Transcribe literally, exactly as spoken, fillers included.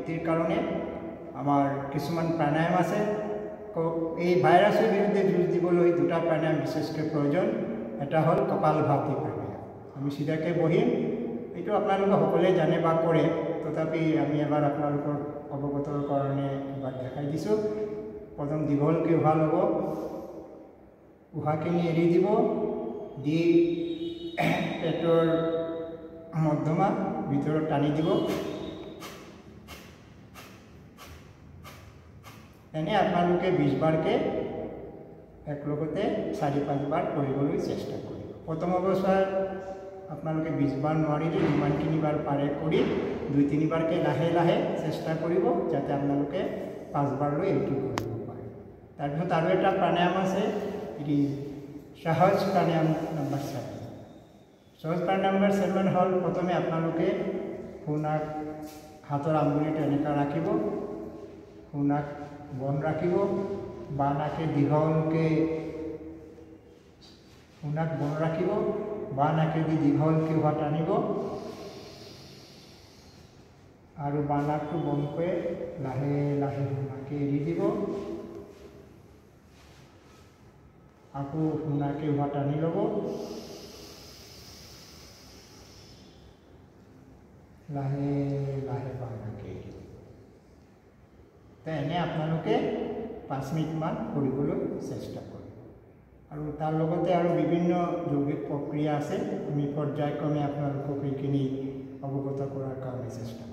বৃদ্ধিৰ কাৰণে আমাৰ কিছুমান প্ৰাণায়াম আছে। এই ভাইৰাছৰ বিৰুদ্ধে যুঁজ দিবলৈ দুটা প্ৰাণায়াম বিশেষকৈ প্ৰয়োজন। এটা হ'ল কপালভাতি প্ৰাণায়াম। আমি চিধাকৈ বহিম, এইটো আপোনালোকে সকলোৱে জানে বা কৰে, তথাপি আমি এবাৰ আপোনালোকৰ অৱগতৰ কাৰণে এবাৰ দেখাই দিছোঁ। প্ৰথম দীঘলকৈ উশাহ ল'ব, উশাহখিনি এৰি দিব, দি পেটৰ মধ্যমা ভিতৰত টানি দিব। এনে আপোনালোকে বিশ বাৰকৈ একলগতে চাৰি পাঁচবাৰ কৰিবলৈ চেষ্টা কৰিব। প্ৰথম অৱস্থাত আপোনালোকে বিশ বাৰ নোৱাৰিলে যিমানখিনি বাৰ পাৰে কৰি দুই তিনিবাৰকৈ লাহে লাহে চেষ্টা কৰিব, যাতে আপোনালোকে পাঁচবাৰলৈ এইটো কৰিব পাৰে। তাৰপিছত আৰু এটা প্ৰাণায়াম আছে, এটি সহজ প্ৰাণায়াম নম্বৰ ছেভেন। সহজ প্ৰাণায়াম নম্বৰ ছেভেন হ'ল, প্ৰথমে আপোনালোকে সোঁনাক হাতৰ আঙুলিটো এনেকৈ ৰাখিব, সোঁনাক বন্ধ ৰাখিব, বাঁ নাকে দীঘলকৈ সোঁনাক বন্ধ ৰাখিব, বাঁ নাকেদি দীঘলকৈ উশাহ টানিব আৰু বাঁ নাকটো বন্ধ কৰি লাহে লাহে সোঁনাকে এৰি দিব। আকৌ সোঁনাকে উশাহ টানি ল'ব, লাহে লাহে বাঁ নাকে এৰি দিব। এনে আপোনালোকে পাঁচ মিনিটমান কৰিবলৈ চেষ্টা কৰিব। আৰু তাৰ লগতে আৰু বিভিন্ন যৌগিক প্ৰক্ৰিয়া আছে, আমি পৰ্যায়ক্ৰমে আপোনালোকক এইখিনি অৱগত কৰাৰ কাৰণে চেষ্টা